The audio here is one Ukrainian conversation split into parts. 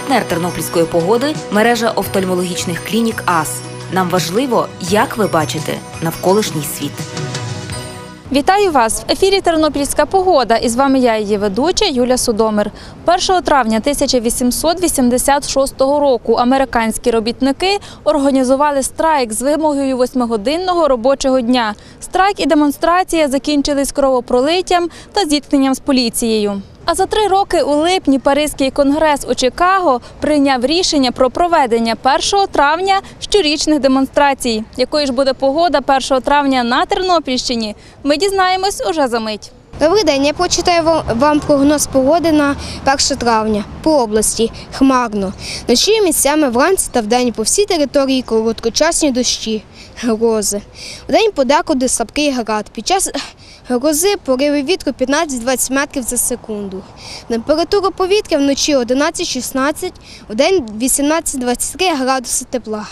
Партнер тернопільської погоди – мережа офтальмологічних клінік АС. Нам важливо, як ви бачите навколишній світ. Вітаю вас! В ефірі «Тернопільська погода» і з вами я, її ведуча Юлія Судомир. 1 травня 1886 року американські робітники організували страйк з вимогою 8-годинного робочого дня. Страйк і демонстрація закінчились кровопролиттям та зіткненням з поліцією. А за 3 роки у липні Паризький конгрес у Чикаго прийняв рішення про проведення 1 травня щорічних демонстрацій. Якою ж буде погода 1 травня на Тернопільщині, ми дізнаємось уже за мить. Добрий день, я прочитаю вам прогноз погоди на 1 травня. По області хмарно. Вночі місцями вранці та вдень по всій території короткочасні дощі, грози. Вдень подекуди слабкий град. Під час грози пориви вітру 15-20 метрів за секунду. Температура повітря вночі 11-16, вдень 18-23 градуси тепла.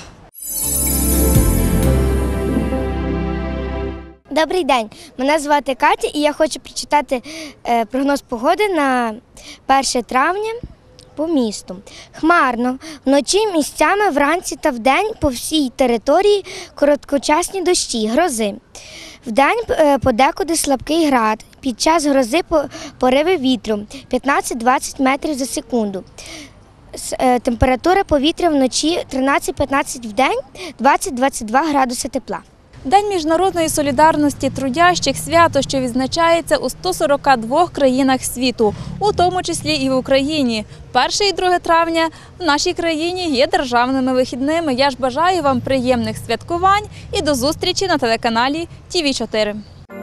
Добрий день, мене звати Катя і я хочу прочитати прогноз погоди на 1 травня по місту. Хмарно. Вночі місцями вранці та вдень по всій території короткочасні дощі, грози. Вдень подекуди слабкий град. Під час грози пориви вітру 15-20 метрів за секунду. Температура повітря вночі 13-15 вдень, 20-22 градуси тепла. День міжнародної солідарності трудящих – свято, що відзначається у 142 країнах світу, у тому числі і в Україні. 1 і 2 травня в нашій країні є державними вихідними. Я ж бажаю вам приємних святкувань і до зустрічі на телеканалі ТВ4.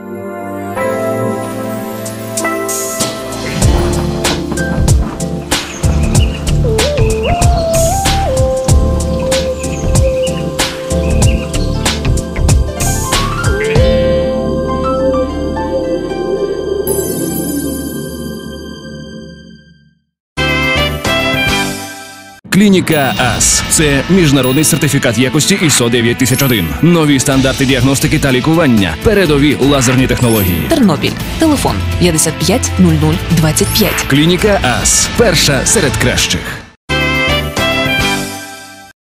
Клініка АС – це міжнародний сертифікат якості ISO 9001. Нові стандарти діагностики та лікування. Передові лазерні технології. Тернопіль. Телефон 55 00 25. Клініка АС – перша серед кращих.